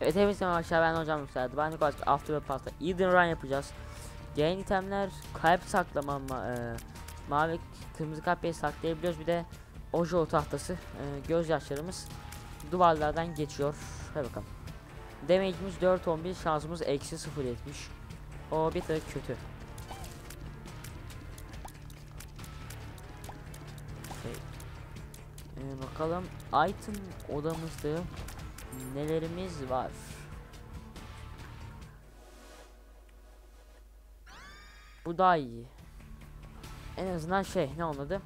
Evet, hepinize aşağı ben hocam yükseldi. Ben Nikolas After ve Pasta Eden Run yapacağız. Yeni itemler kalp saklama mavi kırmızı kalpleri saklayabiliyoruz. Bir de ojo tahtası, gözyaşlarımız duvarlardan geçiyor. Hadi bakalım. Damage'imiz 4.11, şansımız eksi 0.70. O bir tık kötü. Bakalım item odamızda nelerimiz var. Bu daha iyi. En azından şey ne anladı?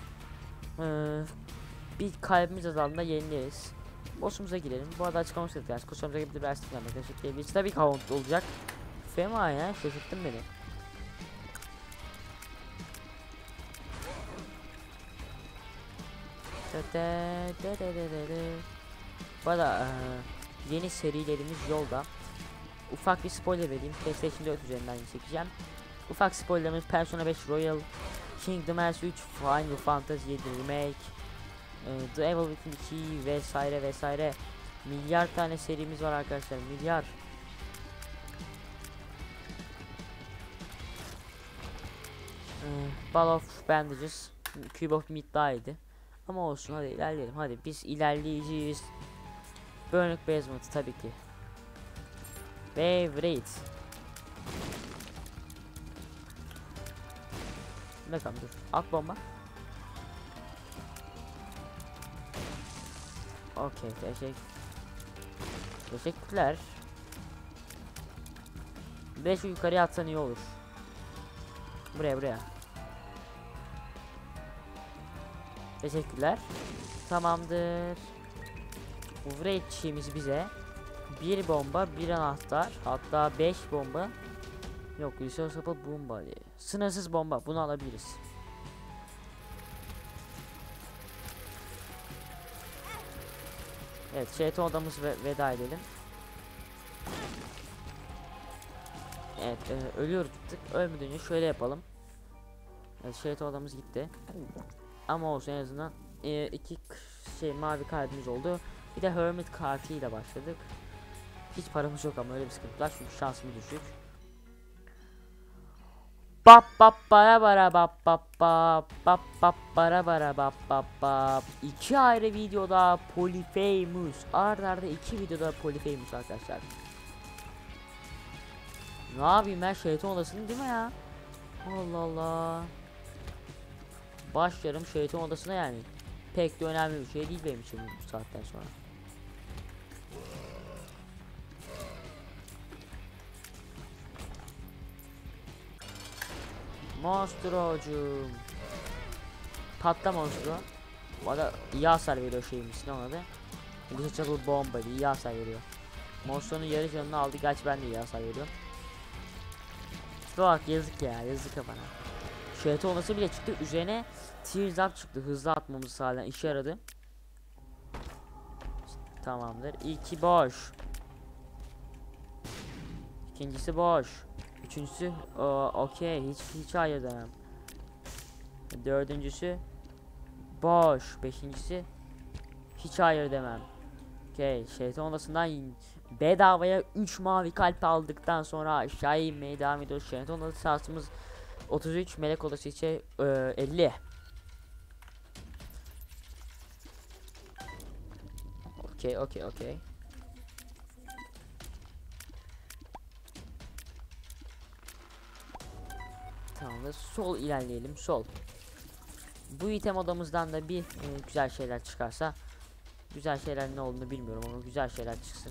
Bir kalbimiz azaldığında yenileriz. Boss'umuza girelim. Bu arada açıklamak istedim. Yani kursumuza gibi bir lastik yapmak arkadaşlar. Tabii ki havant olacak. Fema ya, şaşırttın beni. Bu arada yeni serilerimiz yolda. Ufak bir spoiler vereyim. PlayStation 4 üzerinden çekeceğim. Ufak spoilerimiz Persona 5 Royal, Kingdom Hearts 3, Final Fantasy 7 Remake, The Evil Within 2 vesaire vesaire. Milyar tane serimiz var arkadaşlar, milyar. Ball of Bandages, Cube of Meat daha iyiydi. Ama olsun, hadi ilerleyelim. Hadi biz ilerleyeceğiz. Burning Basement tabii ki. Favorite. Bakalım dur. At bomba. Okey, teşekkürler. 5 yukarıya atsan iyi olur. Buraya. Teşekkürler. Tamamdır. Overhead çiğimiz bize bir bomba, bir anahtar, hatta 5 bomba. Yok, resource sapı bomba diye. Sınırsız bomba, bunu alabiliriz. Evet, şeytan odamız veda edelim. Evet, ölüyoruz tık. Ölmeden önce şöyle yapalım. Evet, şeytan odamız gitti. Ama olsun, en azından iki mavi kalbimiz oldu. Bir de Hermit kartıyla başladık. Hiç paramız yok ama öyle bir sıkıntı var çünkü şansımız düşük. Bap bap bara bara bap bap bap bap bap bara bara bap bap bap. İki ayrı videoda Polyphemus. Arda iki videoda Polyphemus arkadaşlar. Ne yapayım ben, şeytan odasını değil mi ya? Allah Allah. Başlarım şeytan odasına yani. Pek de önemli bir şey değil benim için bu saatten sonra. Monstrocum. Patla monstro. Bu arada iyi hasar veriyor şeyimiz, ne ona da. Bu çakıl bomba iyi hasar veriyor. Monstronun yarı canını aldı, gerçi ben de iyi hasar veriyorum. Bak yazık ya, yazık bana. Şeytan olması bile çıktı, üzerine Tears Up çıktı, hızlı atmamızı sağlayan, işe yaradı. Tamamdır, İlki boş. İkincisi boş. Üçüncüsü okey, hiç hayır demem. Dördüncüsü boş. Beşincisi hiç hayır demem. Okey, şeytan odasından bedavaya 3 mavi kalp aldıktan sonra aşağı inmeye devam ediyoruz. Şeytan odası şansımız 33, melek odası içe 50. Okey. Tamam, sol ilerleyelim, sol. Bu item odamızdan da bir güzel şeyler çıkarsa, güzel şeyler ne olduğunu bilmiyorum ama güzel şeyler çıksın.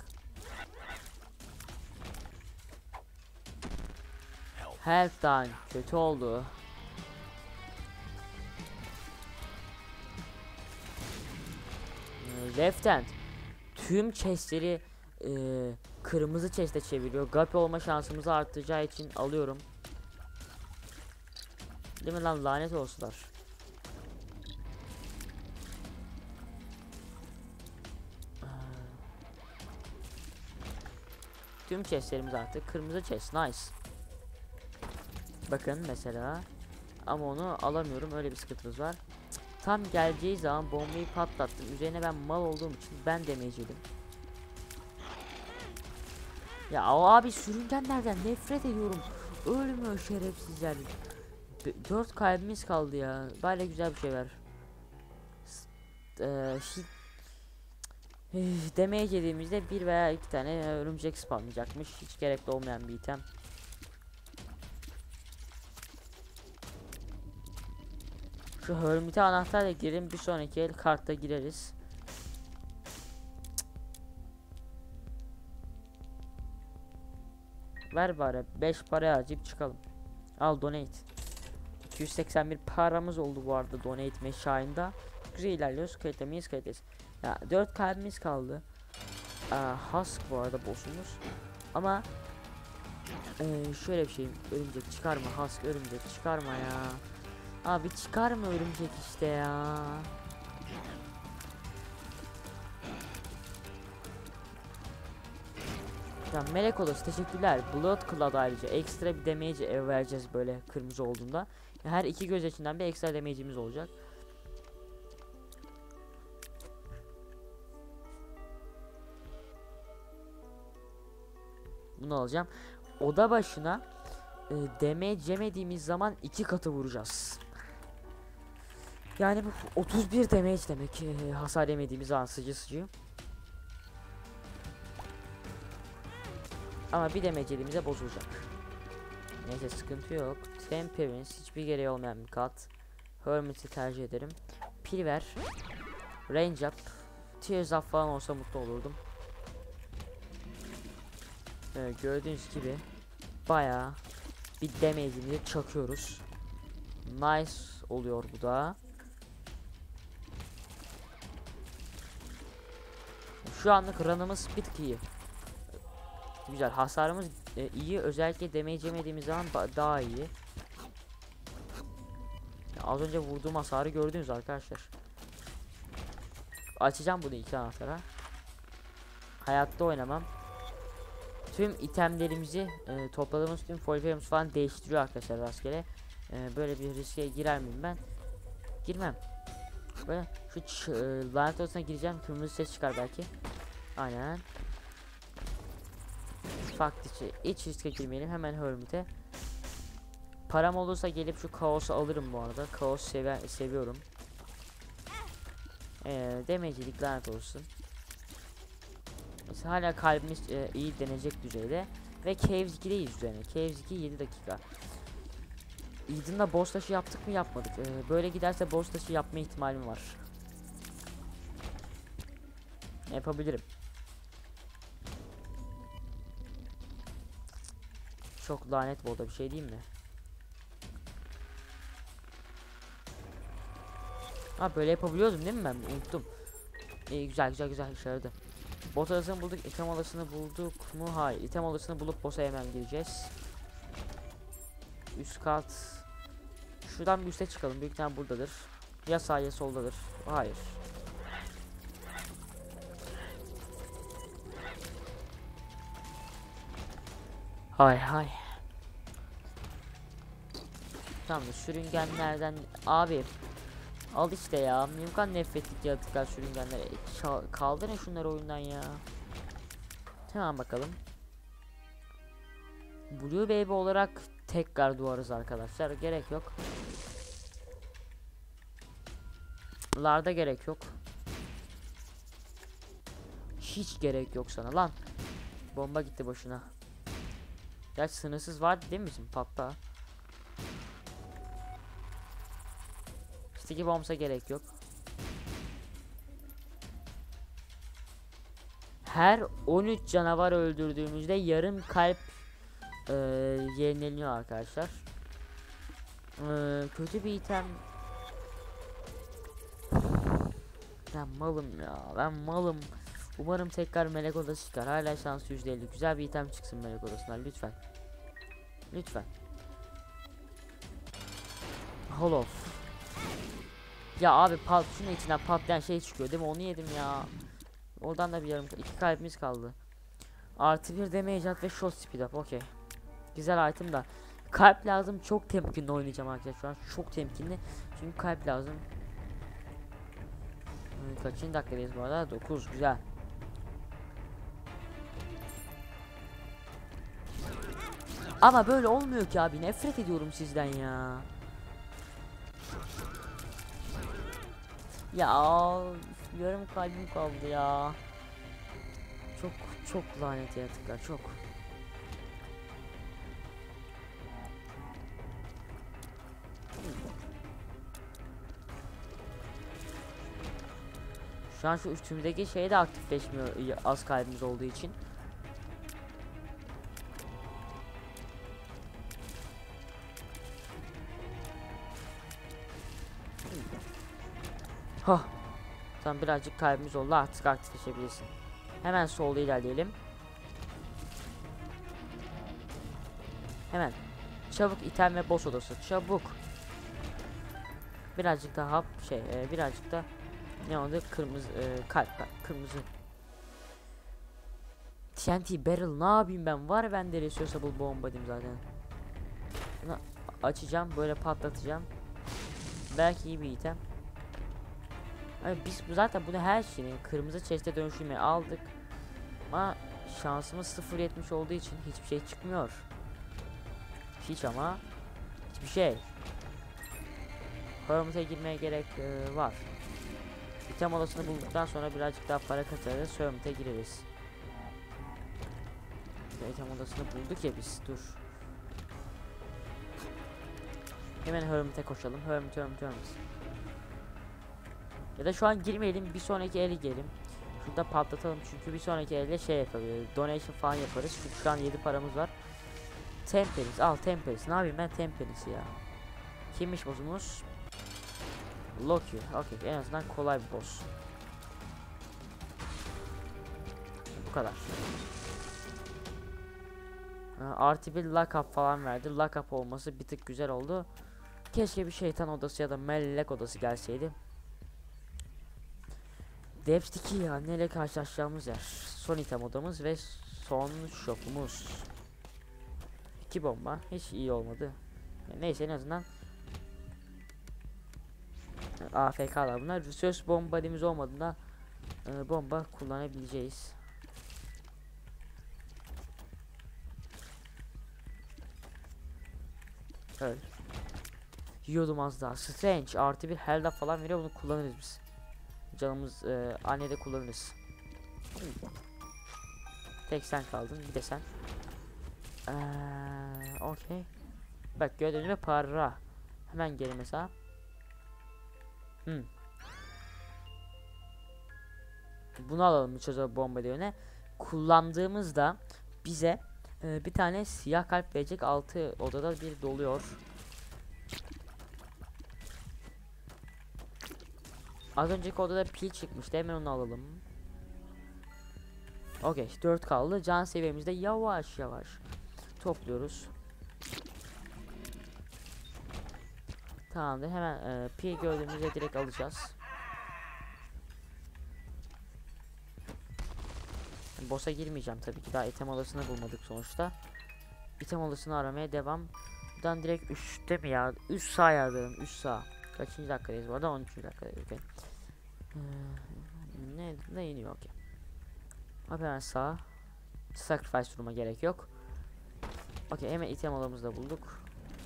Health'tan kötü oldu. Left hand tüm chestleri kırmızı chest'e çeviriyor. Gapi olma şansımızı arttıracağı için alıyorum. Değil mi lan, lanet olsunlar. Tüm chestlerimiz artık kırmızı chest, nice. Bakın mesela, ama onu alamıyorum, öyle bir sıkıntımız var. Tam geleceği zaman bombayı patlattım. Üzerine ben mal olduğum için ben damage yedim. Ya o abi sürüngenlerden nefret ediyorum. Ölmüyor şerefsizler. 4 kalbimiz kaldı ya. Böyle güzel bir şey ver. Damage yediğimizde bir veya iki tane örümcek spawnlayacakmış. Hiç gerekli olmayan bir item. Şu Hermit'e anahtarla girelim, bir sonraki el kartta gireriz. Ver bari 5 para harcayıp çıkalım. Al donate. 281 paramız oldu bu arada donate meşayında. Güzel ilerliyoruz. Kalitemiz. Ya 4 kalbimiz kaldı. Husk bu arada boss'umuz. Ama şöyle bir şey, örümcek çıkarma Husk, örümcek çıkarma ya. Abi çıkarma örümcek işte ya. Ya melek odası teşekkürler. Blood Cloud ayrıca ekstra bir damage vereceğiz böyle kırmızı olduğunda. Her iki göz içinden bir ekstra damage'imiz olacak. Bunu alacağım. Oda başına damage yemediğimiz zaman 2 katı vuracağız. Yani bu 31 damage demek hasar yemediğimiz zaman sıcı. Ama bir damage yediğimizde bozulacak. Neyse sıkıntı yok. Temperance hiçbir gereği olmayan bir kat. Hermit'i tercih ederim. Pil ver. Range up. Tears up falan olsa mutlu olurdum. Gördüğünüz gibi bayağı bir damage'imizi çakıyoruz. Nice oluyor bu da. Şu anlık run'ımız bir tık iyi. Güzel, hasarımız iyi, özellikle damage yemediğimiz zaman daha iyi. Az önce vurduğum hasarı gördünüz arkadaşlar. Açacağım bunu 2 anahtara. Hayatta oynamam. Tüm itemlerimizi topladığımız tüm folyolarımız falan değiştiriyor arkadaşlar rastgele. Böyle bir riske girer miyim ben? Girmem. Böyle şu lanet odasına gireceğim, kırmızı ses çıkar belki. Aynen. Fakt içi hiç riske girmeyelim, hemen Hermit'e. Param olursa gelip şu kaosu alırım bu arada. Kaos seviyorum. Demecilik lanet olsun. Mesela hala kalbimiz iyi denecek düzeyde. Ve Caves 2'deyiz üzerine. Caves 2 7 dakika. Eden'la boss taşı yaptık mı yapmadık. Böyle giderse boss taşı yapma ihtimalim var. Yapabilirim. Çok lanet bu oda, bir şey diyeyim mi? Ha böyle yapabiliyordum değil mi ben? Unuttum. Güzel işe yaradı. Boss odasını bulduk, item odasını bulduk mu? Hayır, item odasını bulup boss'a hemen gireceğiz. Üst kat. Şuradan bir üste çıkalım, büyük ihtimal buradadır. Ya sağ ya soldadır. Hayır. Hay. Tamam, sürüngenlerden abi al işte ya. Mimkan nefretlik yaratıklar sürüngenler. Kaldırın şunları oyundan ya. Tamam bakalım. Blue Baby olarak tekrar duvarız arkadaşlar. Gerek yok. Larda gerek yok. Hiç gerek yok sana lan. Bomba gitti boşuna. Gerçi sınırsız vardı değil mi bizim patla? Sticky bombs'a gerek yok. Her 13 canavar öldürdüğümüzde yarım kalp yenileniyor arkadaşlar. Kötü bir item. Ben malım. Umarım tekrar melek odası çıkar. Hala şans %50. Güzel bir item çıksın melek odasından lütfen. Holof. Ya abi şunun içinden patlayan şey çıkıyor değil mi? Onu yedim ya. Oradan da bir yarım 2 kalbimiz kaldı. Artı bir damage at ve shot speed up. Okey. Güzel item da. Kalp lazım. Çok temkinli oynayacağım arkadaşlar şu an. Çok temkinli. Çünkü kalp lazım. Kaçıncı dakikadayız bu arada? 9. Güzel. Ama böyle olmuyor ki abi. Nefret ediyorum sizden ya. Ya yarım kalbim kaldı ya. Çok çok lanet yaratıklar, çok. Şu an şu üstümüzdeki şey de aktifleşmiyor az kalbimiz olduğu için. Hah. Tam birazcık kalbimiz oldu, artık aktifleşebilirsin. Hemen solda ilerleyelim. Hemen. Çabuk item ve boss odası. Çabuk. Birazcık daha birazcık da ne oldu? Kırmızı kalp, kırmızı. TNT barrel ne yapayım ben? Var bende resourceable bomba diyeyim zaten. Bunu açacağım, böyle patlatacağım. Belki iyi bir item. Hani biz zaten bunu her şeyi kırmızı chest'e dönüştürmeye aldık. Ama şansımız 0.70 olduğu için hiçbir şey çıkmıyor. Hiç ama hiçbir şey. Hermit'e girmeye gerek var. İtem odasını bulduktan sonra birazcık daha para katarız, Hermit'e gireriz. İtem odasını bulduk ya biz, dur. Hemen Hermit'e koşalım. Hermit. Ya da şu an girmeyelim, bir sonraki eli girelim. Şurada patlatalım çünkü bir sonraki elde şey yapabiliriz. Donation falan yaparız. Çünkü şu an 7 paramız var. Temperis, al Temperis. Ne yapayım ben Temperis'i ya. Kimmiş boss'umuz? Loki. Okey, en azından kolay bir boss. Bu kadar. Artı bir lock up falan verdi. Lock up olması bir tık güzel oldu. Keşke bir şeytan odası ya da melek odası gelseydi. Depth 2 ya, neyle karşılaşacağımız yer. Son item odamız ve son shop'umuz. 2 bomba hiç iyi olmadı. Neyse, en azından AFK'lar bunlar. Resource bombadimiz olmadığında bomba kullanabileceğiz. Evet. Yiyordum az daha. Strange artı bir held up falan veriyor, bunu kullanırız biz. Canımız annede kullanırız. Tek sen kaldın, bir de sen. Okey. Bak gördüğünüz gibi para. Hemen geri mesela. Bunu alalım, çözer bomba diyor. Kullandığımızda bize bir tane siyah kalp verecek. 6 odada bir doluyor. Az önceki odada pil çıkmıştı, hemen onu alalım. Okey, 4 kaldı. Can seviyemizde yavaş yavaş topluyoruz. Tamamdır, hemen pil gördüğümüzde direkt alacağız. Boss'a girmeyeceğim tabii ki, daha item odasını bulmadık sonuçta. İtem odasını aramaya devam. Buradan direkt 3'te mi ya? 3 sağ yardım, 3 sağ. Kaçıncı dakikadayız bu arada? 13. dakikadayız. Okay. Ne iniyor? Okey. Hemen sağ. Sacrifice duruma gerek yok. Okey, hemen item odamızı da bulduk.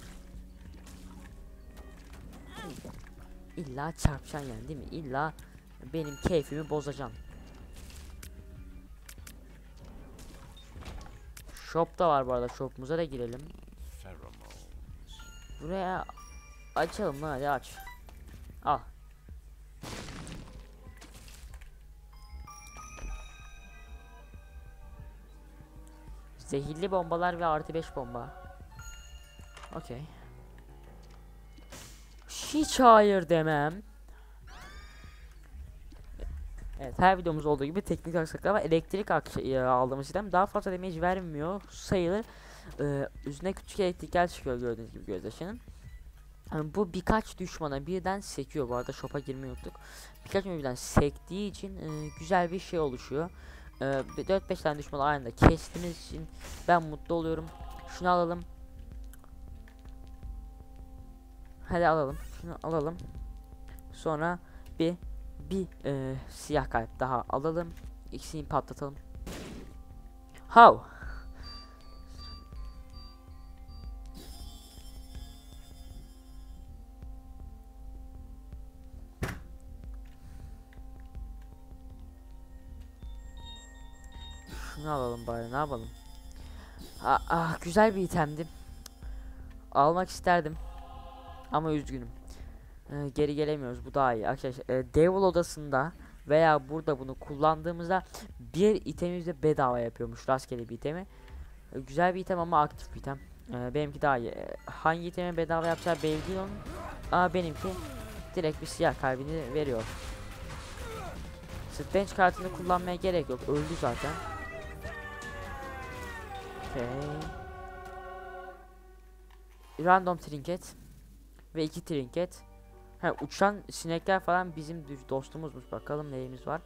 İlla çarpışan yani, değil mi? İlla benim keyfimi bozacaksın. Shop da var bu arada, shop'umuza da girelim. Buraya açalım lan, hadi aç. Al. Zehirli bombalar ve artı 5 bomba. Okey. Hiç hayır demem. Evet, her videomuz olduğu gibi teknik aksaklıklar var. Elektrik aldığımız sistem daha fazla damage vermiyor sayılır. Üzerine küçük elektrikler çıkıyor gördüğünüz gibi gözyaşının. Yani bu birkaç düşmana birden sekiyor. Bu arada shop'a girmeyi unuttuk. Birkaç birden sektiği için güzel bir şey oluşuyor. 4-5 tane düşmanı aynı anda kestiğimiz için ben mutlu oluyorum. Şunu alalım. Hadi alalım. Şunu alalım. Sonra bir siyah kalp daha alalım. İkisini patlatalım. How? Şunu alalım bari, ne yapalım. Güzel bir itemdi. Almak isterdim. Ama üzgünüm. Geri gelemiyoruz, bu daha iyi. Arkadaşlar Devil odasında veya burada bunu kullandığımızda bir itemi bedava yapıyormuş, rastgele bir itemi. Güzel bir item ama aktif bir item. Benimki daha iyi. Hangi itemi bedava yapacağı belli değil onun. Ama benimki direkt bir siyah kalbini veriyor. Strange kartını kullanmaya gerek yok. Öldü zaten. Okay. Random trinket ve 2 trinket. Uçan sinekler falan bizim dostumuzmuş. Bakalım neyimiz var.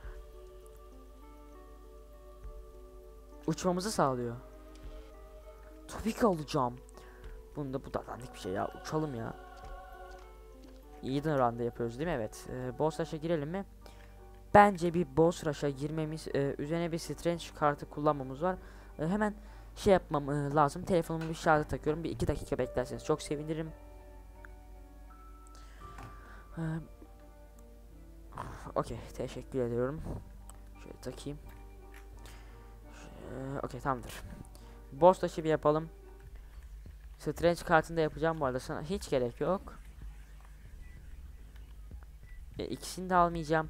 Uçmamızı sağlıyor. Tabii ki alacağım. Bunda bu da dandik bir şey ya. Uçalım ya. Eden Run'da yapıyoruz değil mi? Evet. Boss Rush'a girelim mi? Bence bir Boss Rush'a girmemiz, üzerine bir Strange kartı kullanmamız var. Hemen şey yapmam lazım. Telefonumu bir şarja takıyorum. Bir 2 dakika beklerseniz çok sevinirim. Okey, teşekkür ediyorum. Şöyle takayım. Okey, tamamdır. Boss taşı bir yapalım. Strange kartını da yapacağım bu arada, sana hiç gerek yok. İkisini de almayacağım.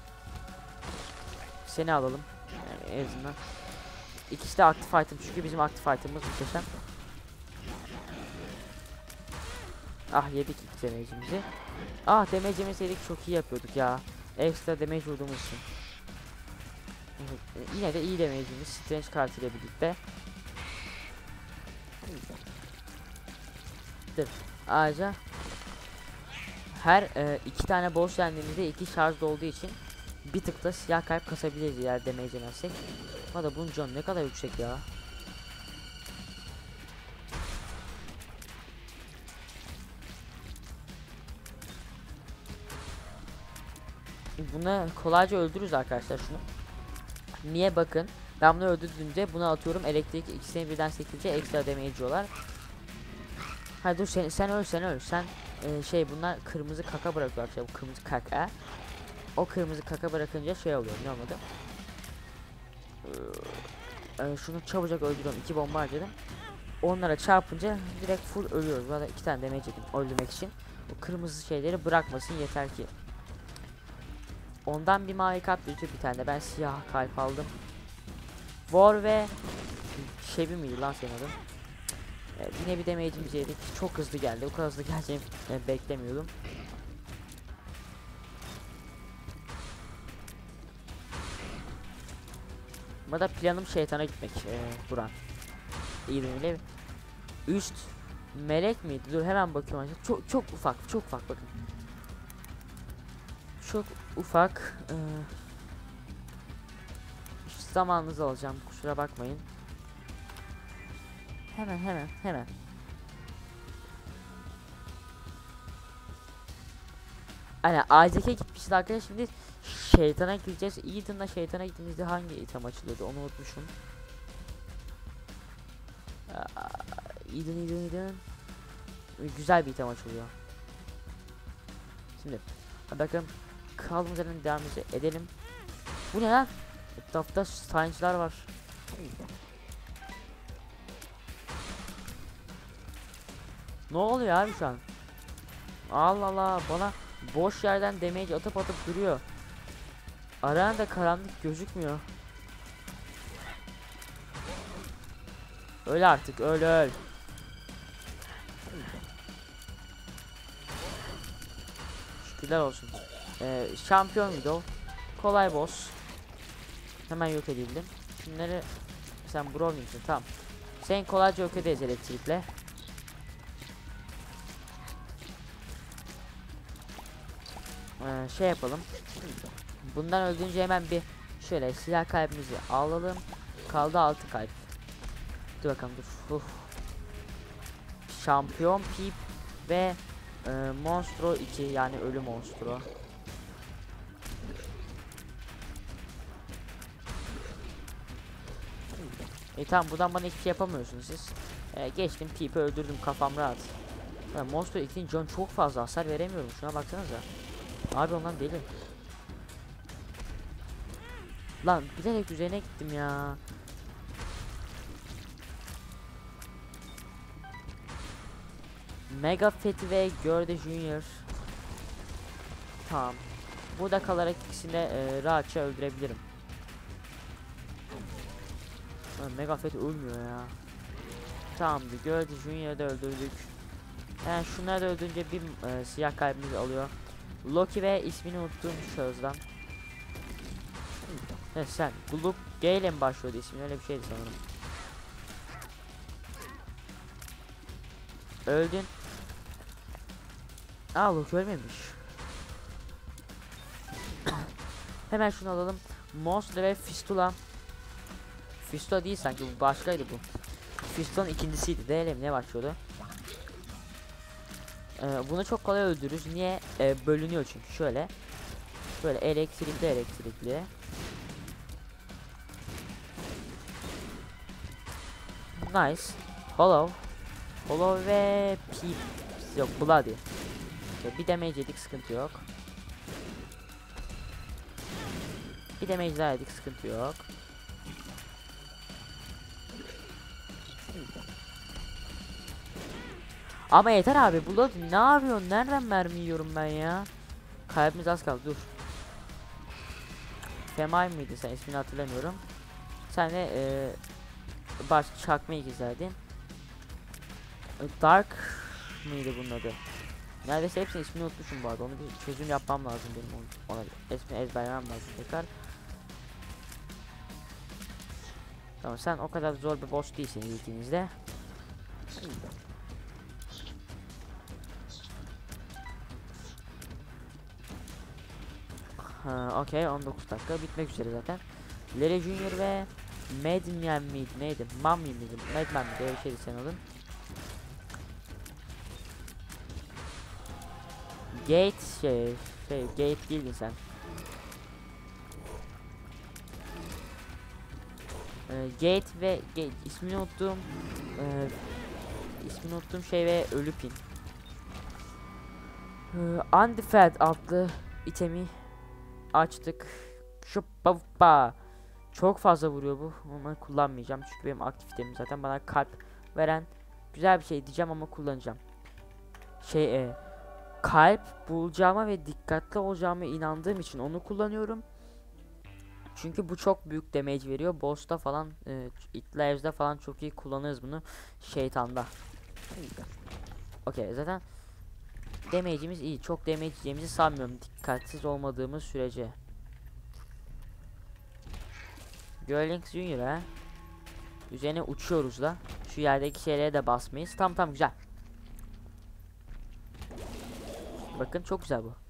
Seni alalım. Yani en azından. İkisi de aktif item çünkü bizim aktif item'ımız muhteşem. Yedik ilk damage'imizi. Damage'imizi yedik, çok iyi yapıyorduk ya. Ekstra damage vurduğumuz için. Yine de iyi damage'imiz Strange kartıyla birlikte. Ayrıca her 2 tane boss yendiğimizde 2 şarj olduğu için bir tık da siyah kalp kasabiliriz eğer damage yemezsek. Ama bunun canı ne kadar yüksek ya. Bunu kolayca öldürürüz arkadaşlar şunu. Niye, bakın. Ben bunu öldürdüğümde bunu atıyorum, elektrik ikisini birden sekilince ekstra damage yiyorlar. Hayır dur, sen öl. Sen bunlar kırmızı kaka bırakıyor arkadaşlar, bu kırmızı kaka. O kırmızı kaka bırakınca şey oluyor, ne olmadı? Şunu çabucak öldürüyorum, 2 bomba harcadım. Onlara çarpınca direkt full ölüyoruz. Burada 2 tane damage yedim öldürmek için. O kırmızı şeyleri bırakmasın yeter ki. Ondan bir mavi kalp bir tane de ben siyah kalp aldım. War ve Şebi miydi lan senin adın? Yine bir damage'imizi yedik. Çok hızlı geldi. O kadar hızlı geleceğini beklemiyordum. Burada planım şeytana gitmek. Buran. İğrenle. Üst melek miydi? Dur hemen bakıyorum. Çok ufak bakın. Çok ufak. Zamanınızı alacağım. Kusura bakmayın. Hemen. Aynen, Isaac'e gitmişiz arkadaşlar, şimdi şeytana gideceğiz. Eden'la şeytana gittiğimizde hangi item açılıyordu onu unutmuşum. Eden. Güzel bir item açılıyor. Şimdi bakın, kaldığımız yerden devam edelim. Bu ne lan? Etrafta science'lar var. Ne oluyor abi şu an? Allah Allah, bana boş yerden damage atıp duruyor. Arada karanlık gözükmüyor. Öl artık, öl. Şükürler olsun. Şampiyon video. Kolay boss. Hemen yok edildim. Şunları sen Brownie'sin, tamam. Sen kolayca yok ederiz elektrikle. Şey yapalım. Bundan öldüğünce hemen bir şöyle silah kalbimizi alalım. Kaldı 6 kalp. Dur bakalım, dur. Şampiyon Pip ve Monstro 2, yani ölü Monstro. Tamam, buradan bana hiçbir şey yapamıyorsunuz siz. Geçtim, Pip'i öldürdüm, kafam rahat. Monstro 2'nin canı çok fazla, hasar veremiyorum, şuna baksanıza. Abi ondan deli. Lan bilerek üzerine gittim ya. Mega Fethi ve Görde Junior. Tamam. Burada kalarak ikisini de rahatça öldürebilirim. Mega Fethi ölmüyor ya. Tamamdır. Görde Junior'ı da öldürdük. Yani şunları da öldürünce bir siyah kalbimiz alıyor. Loki ve ismini unuttuğum şahısdan. Evet, sen Gluk G ile mi başlıyordu ismin, öyle bir şeydi sanırım. Öldün. Aa, Loki ölmemiş. Hemen şunu alalım. Monster ve Fistula. Fistula değil sanki, bu başkaydı bu. Fistula'nın ikincisiydi. D ile mi ne başlıyordu? Bunu çok kolay öldürürüz. Niye? Bölünüyor çünkü şöyle. Böyle elektrikli. Nice. Hollow ve Peep. Yok, Bloody. Bir damage yedik, sıkıntı yok. Bir damage daha yedik, sıkıntı yok. Ama yeter abi, Bloody ne yapıyorsun? Nereden mermi yiyorum ben ya? Kalbimiz az kaldı, dur. Femay mıydı sen, ismini hatırlamıyorum. Sen de baş çakma ikizlerdin. Dark mıydı bunun adı? Neredeyse hepsinin ismini unutmuşum bu arada. Onu bir çözüm yapmam lazım benim, ona ismini ezberlemem lazım tekrar. Tamam, sen o kadar zor bir boss değilsin ilkinizde. Okey, 19 dakika bitmek üzere zaten. Larry Junior ve Madman miydi neydi? Mummy miydi? Madman miydi? Öyle bir şeydi sen adın. Gate değildin sen. Gate ismini unuttuğum şey ve ölü pin. Undefeated adlı itemi açtık. Şu baba çok fazla vuruyor bu. Onu kullanmayacağım çünkü benim aktif itemim zaten bana kalp veren güzel bir şey diyeceğim ama kullanacağım. Kalp bulacağıma ve dikkatli olacağıma inandığım için onu kullanıyorum. Çünkü bu çok büyük damage veriyor. Boss'ta falan, Itlaves'da falan çok iyi kullanırız bunu. Şeytanda. Okey, zaten damage'imiz iyi. Çok damage yiyeceğimizi sanmıyorum dikkatsiz olmadığımız sürece. Girlink Junior ha. Üzerine uçuyoruz da. Şu yerdeki şeylere de basmayız. Tam güzel. Bakın çok güzel bu.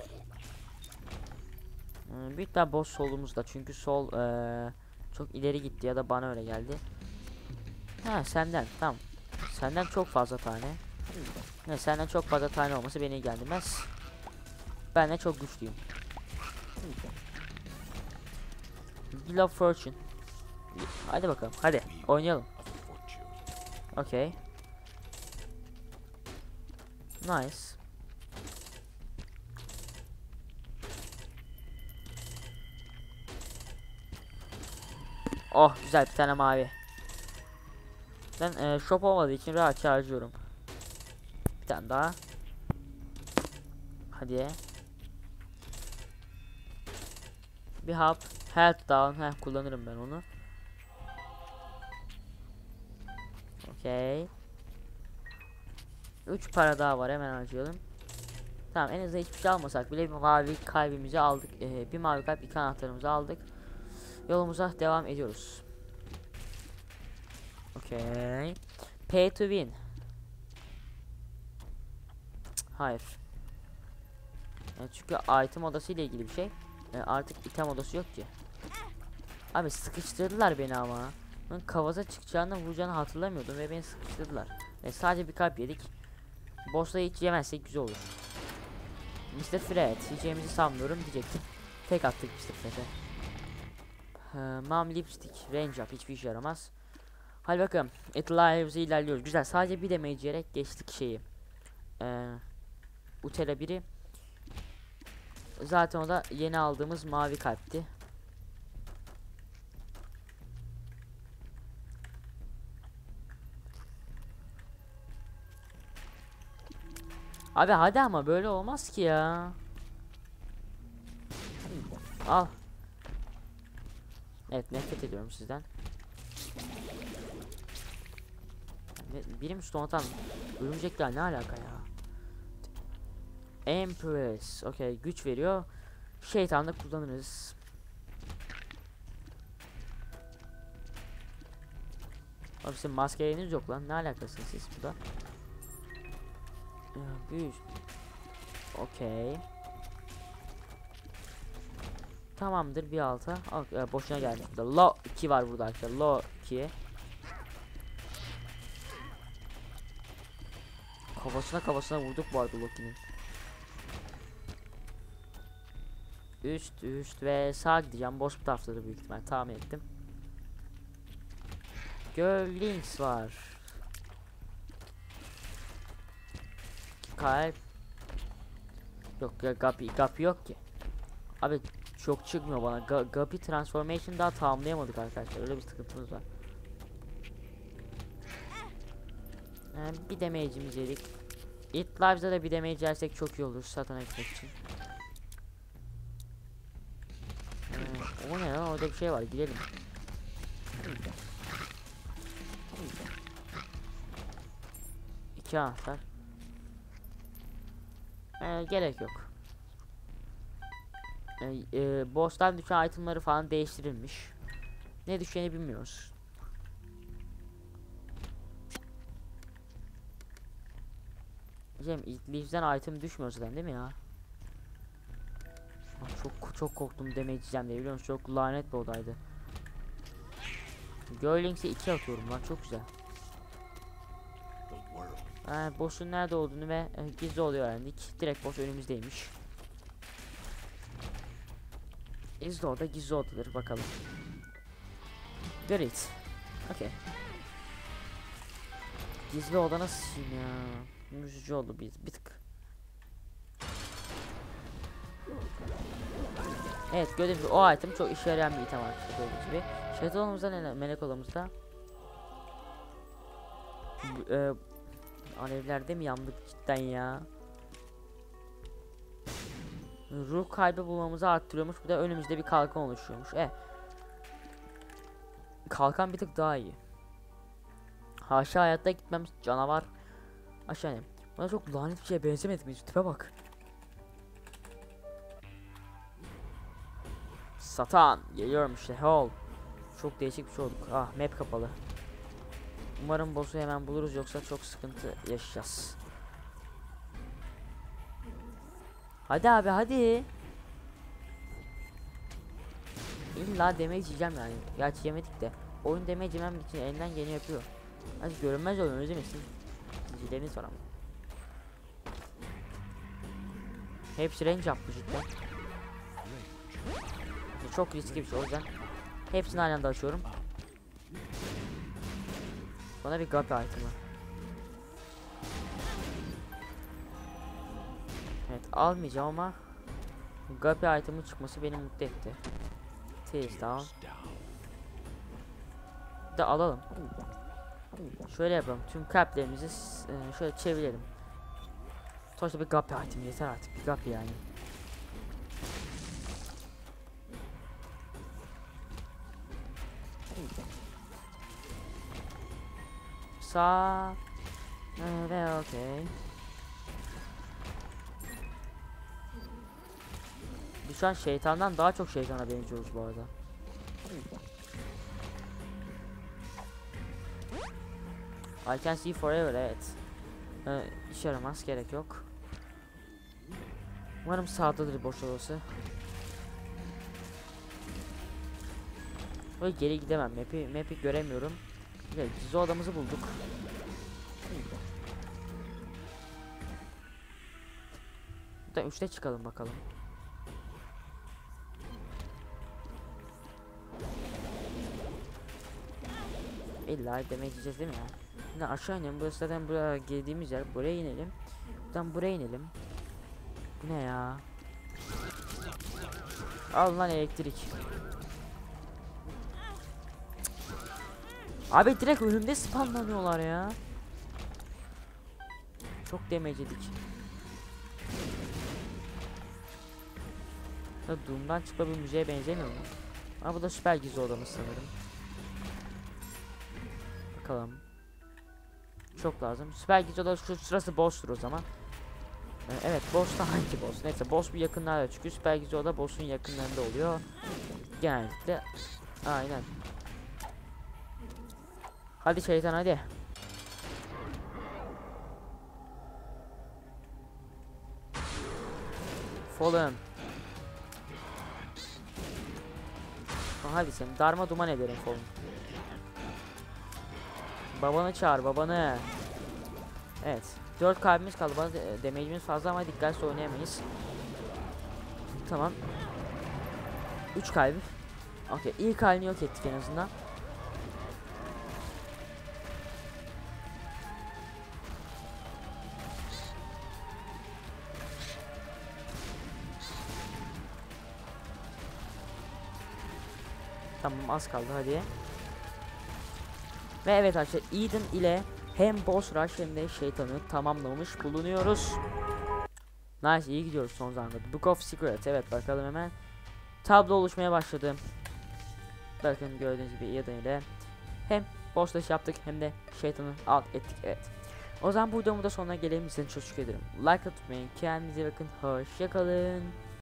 Bir daha boss solumuzda çünkü sol çok ileri gitti ya da bana öyle geldi. Ha, senden tamam. Senden çok fazla tane. Ne, senden çok fazla tane olması beni ilgilendirmez. Ben de çok güçlüyüm. Wheel of Fortune. Hadi bakalım, hadi oynayalım. Okay. Nice. Oh, güzel, bir tane mavi. Ben shop olmadığı için rahat harcıyorum. Bir tane daha. Hadi. Bir hap. Health down. Kullanırım ben onu. Okay. 3 para daha var, hemen harcayalım. Tamam, en azından hiçbir şey almasak bile bir mavi kalbimizi aldık. Bir mavi kalp, 2 anahtarımızı aldık. Yolumuza devam ediyoruz. Okay. Pay to win. Hayır. Çünkü item odası ile ilgili bir şey. Artık item odası yok ki. Abi sıkıştırdılar beni ama. Ben kavaza çıkacağını vuracağını hatırlamıyordum ve beni sıkıştırdılar. Sadece bir kalp yedik. Boss'la hiç yemezsek güzel olur. Mr. Fred yiyeceğimizi sanmıyorum diyecektim. Tek attık Mr. Fred'e. Mom Lipstick Range up, hiçbir işe yaramaz. Hadi bakalım. It Lives'e ilerliyoruz. Güzel, sadece bir damage yiyerek geçtik şeyi. Utela 1'i. Zaten o da yeni aldığımız mavi kalpti. Abi hadi ama böyle olmaz ki ya. Al. Evet, nefret ediyorum sizden. Birim stone atan örümcekler ne alaka ya? Empress. Okey, güç veriyor. Şeytanlık kullanırız. Abi sizin maskeleriniz yok lan. Ne alakasınız siz burada? Büyük. Okey. Tamamdır, bir alta. Boşuna gelmiş burada. Low 2 var burada arkadaşlar. Low 2. Kafasına vurduk bu arada Loki'nin. Üst ve sağ gideceğim. Boss bu tarafta büyük ihtimal, tahmin ettim. Girlings var. Kalp. Yok ya, Guppy yok ki. Abi çok çıkmıyor bana. Guppy transformation daha tamamlayamadık arkadaşlar. Öyle bir sıkıntımız var. Bir damage'imiz yedik. It Lives'da da bir damage yersek çok iyi olur satana gitmek için. O ne lan, orada bir şey var, gidelim. İki anahtar. Gerek yok. Boss'tan düşen itemları falan değiştirilmiş. Ne düşeni bilmiyoruz. It Leaves'den item düşmüyor zaten değil mi ya? Çok korktum damage yiyeceğim diye, biliyor musun? Çok lanet bir odaydı. Girlings'e 2 atıyorum lan, çok güzel. Boss'un nerede olduğunu ve gizli oluyor öğrendik. Direkt boss önümüzdeymiş. Gizli oda gizli odadır, bakalım. Great. Okay. Gizli oda nasıl ya? Üzücü oldu bir tık. Evet, gördüğünüz gibi o item çok işe yarayan bir item arkadaşlar, gördüğünüz gibi. Şeytanımızda ne, melek odamızda. Alevlerde mi yandık cidden ya? Ruh kaybı bulmamızı arttırıyormuş. Bu da önümüzde bir kalkan oluşuyormuş. Kalkan bir tık daha iyi. Aşağı hayatta gitmem, canavar. Aşağı inelim. Bana çok lanet bir şeye benzemedik mi? Tipe bak. Satan geliyorum işte. Hol. Çok değişik bir şey olduk. Map kapalı. Umarım boss'u hemen buluruz, yoksa çok sıkıntı yaşayacağız. Hadi abi hadi. İlla damage yiyeceğim yani. Gerçi yemedik de. Oyun damage yemem için elinden geleni yapıyor. Hadi görünmez olun, özlemesin. Zincirleriniz var ama. Hepsi range yaptı cidden. Çok riskli bir şey, o yüzden hepsini aynı anda açıyorum. Bana bir Guppy item'ı. Evet, almayacağım ama Guppy item'ın çıkması beni mutlu etti. Taste down. Bir de alalım. Şöyle yapalım. Tüm kalplerimizi şöyle çevirelim. Sonuçta bir Guppy item yeter artık. Bir Guppy yani. Sağ ve okey. Biz şu an şeytandan daha çok şeytana benziyoruz bu arada. I can see forever, evet. İşe yaramaz, gerek yok. Umarım sağdadır boş odası. Böyle geri gidemem, map'i göremiyorum. Evet, gizli odamızı bulduk. Buradan 3'te çıkalım bakalım. İlla demeyeceğiz değil mi ya? Şimdi aşağı inelim. Burası zaten buraya girdiğimiz yer. Buraya inelim. Buradan buraya inelim. Bu ne ya? Al lan elektrik. Abi direkt önümde spamlanıyorlar ya. Çok damage yedik. Doom'dan çıkma bir müzeye benzemiyor mu? Ama bu da süper gizli odamız sanırım. Bakalım. Çok lazım. Süper gizli oda şurası boss'tur o zaman. Evet, boss da hangi boss? Neyse, boss bir yakınlarda, çünkü süper gizli oda boss'un yakınlarında oluyor. Genellikle. Aynen. Hadi şeytan hadi. Fallen. Hadi seni darma duman ederim Fallen. Babanı çağır, babanı. Evet. 4 kalbimiz kaldı. Bazı damage'imiz fazla ama dikkatli oynayamayız. Tamam. 3 kalbi. Okey. İlk halini yok ettik en azından. Tamam, az kaldı hadi. Ve evet arkadaşlar, Eden ile hem boss rush hem de şeytanı tamamlamış bulunuyoruz. Nice, iyi gidiyoruz son zamanda. Book of Secrets, evet bakalım hemen. Tablo oluşmaya başladı. Bakın gördüğünüz gibi Eden ile hem boss rush yaptık hem de şeytanı alt ettik, evet. O zaman bu videomun da sonuna gelelim. Size çok teşekkür ederim. Like atmayı, kendinize bakın, hoşça kalın.